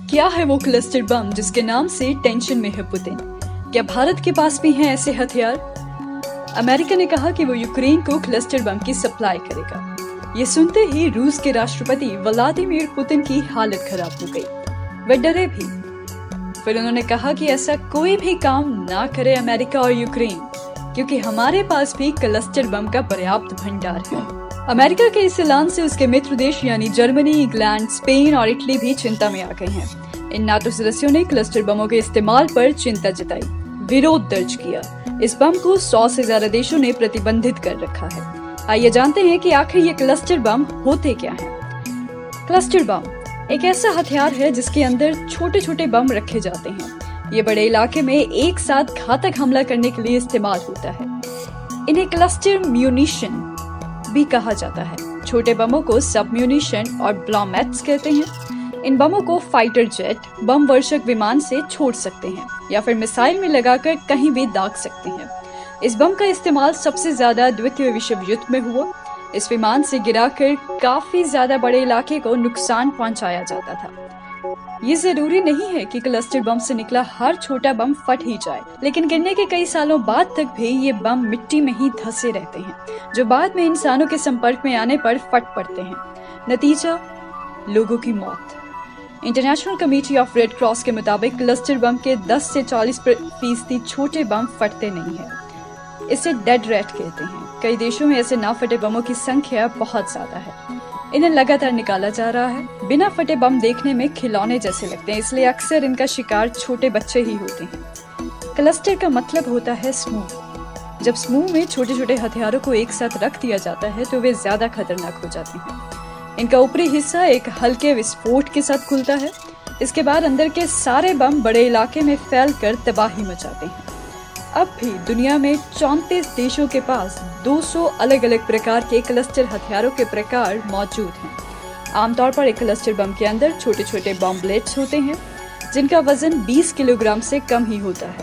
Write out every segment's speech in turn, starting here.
क्या है वो क्लस्टर बम जिसके नाम से टेंशन में है पुतिन? क्या भारत के पास भी हैं ऐसे हथियार? अमेरिका ने कहा कि वो यूक्रेन को क्लस्टर बम की सप्लाई करेगा। ये सुनते ही रूस के राष्ट्रपति व्लादिमीर पुतिन की हालत खराब हो गई। वे डरे भी। फिर उन्होंने कहा कि ऐसा कोई भी काम ना करे अमेरिका और यूक्रेन, क्योंकि हमारे पास भी क्लस्टर बम का पर्याप्त भंडार है। अमेरिका के इस ऐलान से उसके मित्र देश यानी जर्मनी, इंग्लैंड, स्पेन और इटली भी चिंता में आ गए हैं। इन नाटो सदस्यों ने क्लस्टर बमों के इस्तेमाल पर चिंता जताई, विरोध दर्ज किया। इस बम को 100 से ज्यादा देशों ने प्रतिबंधित कर रखा है। आइए जानते हैं कि आखिर ये क्लस्टर बम होते क्या हैं। क्लस्टर बम एक ऐसा हथियार है जिसके अंदर छोटे छोटे बम रखे जाते हैं। ये बड़े इलाके में एक साथ घातक हमला करने के लिए इस्तेमाल होता है। इन्हें क्लस्टर म्यूनिशन भी कहा जाता है। छोटे बमों को सब म्यूनिशन और ब्लॉमेट्स कहते हैं। इन बमों को फाइटर जेट, बम वर्षक विमान से छोड़ सकते हैं या फिर मिसाइल में लगाकर कहीं भी दाग सकते हैं। इस बम का इस्तेमाल सबसे ज्यादा द्वितीय विश्व युद्ध में हुआ। इस विमान से गिराकर काफी ज्यादा बड़े इलाके को नुकसान पहुंचाया जाता था। ये जरूरी नहीं है कि क्लस्टर बम से निकला हर छोटा बम फट ही जाए, लेकिन गिरने के कई सालों बाद तक भी ये बम मिट्टी में ही धंसे रहते हैं, जो बाद में इंसानों के संपर्क में आने पर फट पड़ते हैं। नतीजा, लोगों की मौत। International Committee of Red Cross के मुताबिक क्लस्टर बम के 10 से 40% छोटे बम फटते नहीं हैं। इसे डेड रैट कहते हैं। कई देशों में ऐसे ना फटे बमों की संख्या बहुत ज्यादा है। इन्हें लगातार निकाला जा रहा है। बिना फटे बम देखने में खिलौने जैसे लगते हैं, इसलिए अक्सर इनका शिकार छोटे बच्चे ही होते हैं। क्लस्टर का मतलब होता है समूह। जब समूह में छोटे छोटे हथियारों को एक साथ रख दिया जाता है तो वे ज्यादा खतरनाक हो जाते हैं। इनका ऊपरी हिस्सा एक हल्के विस्फोट के साथ खुलता है। इसके बाद अंदर के सारे बम बड़े इलाके में फैलकर तबाही मचाते हैं। अब भी दुनिया में 34 देशों के पास 200 अलग अलग प्रकार के क्लस्टर हथियारों के प्रकार मौजूद हैं। आमतौर पर एक क्लस्टर बम के अंदर छोटे छोटे बॉम्बलेट्स होते हैं, जिनका वजन 20 किलोग्राम से कम ही होता है।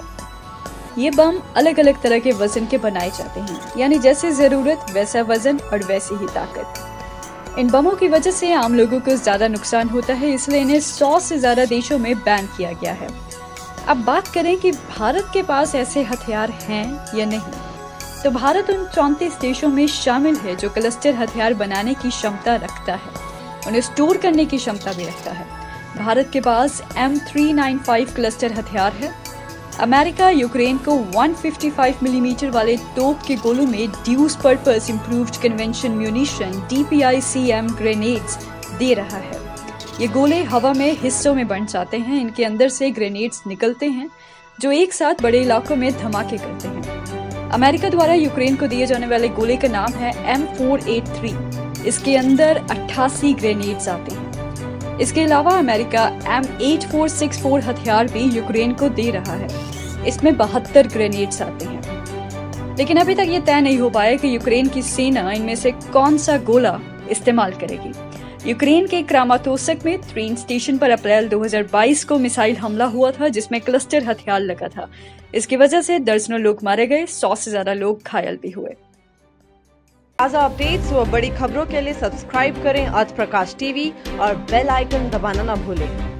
ये बम अलग अलग तरह के वजन के बनाए जाते हैं, यानी जैसे जरूरत वैसा वजन और वैसी ही ताकत। इन बमों की वजह से आम लोगों को ज्यादा नुकसान होता है, इसलिए इन्हें 100 से ज्यादा देशों में बैन किया गया है। अब बात करें कि भारत के पास ऐसे हथियार हैं या नहीं, तो भारत उन 34 देशों में शामिल है जो क्लस्टर हथियार बनाने की क्षमता रखता है। उन्हें स्टोर करने की क्षमता भी रखता है। भारत के पास M395 क्लस्टर हथियार है। अमेरिका यूक्रेन को 155 मिलीमीटर वाले तोप के गोलों में dual purpose improved conventional munition DPICM grenades दे रहा है। ये गोले हवा में हिस्सों में बंट जाते हैं। इनके अंदर से ग्रेनेड्स निकलते हैं जो एक साथ बड़े इलाकों में धमाके करते हैं। अमेरिका द्वारा यूक्रेन को दिए जाने वाले गोले का नाम है M483। इसके अंदर 88 ग्रेनेड्स आते हैं। इसके अलावा अमेरिका M8464 हथियार भी यूक्रेन को दे रहा है। इसमें 72 ग्रेनेड्स आते हैं। लेकिन अभी तक ये तय नहीं हो पाया कि यूक्रेन की सेना इनमें से कौन सा गोला इस्तेमाल करेगी। यूक्रेन के क्रामातोर्स्क में ट्रेन स्टेशन पर अप्रैल 2022 को मिसाइल हमला हुआ था, जिसमें क्लस्टर हथियार लगा था। इसकी वजह से दर्जनों लोग मारे गए, 100 से ज्यादा लोग घायल भी हुए। ताज़ा अपडेट्स व बड़ी खबरों के लिए सब्सक्राइब करें आज प्रकाश टीवी और बेल आइकन दबाना न भूलें।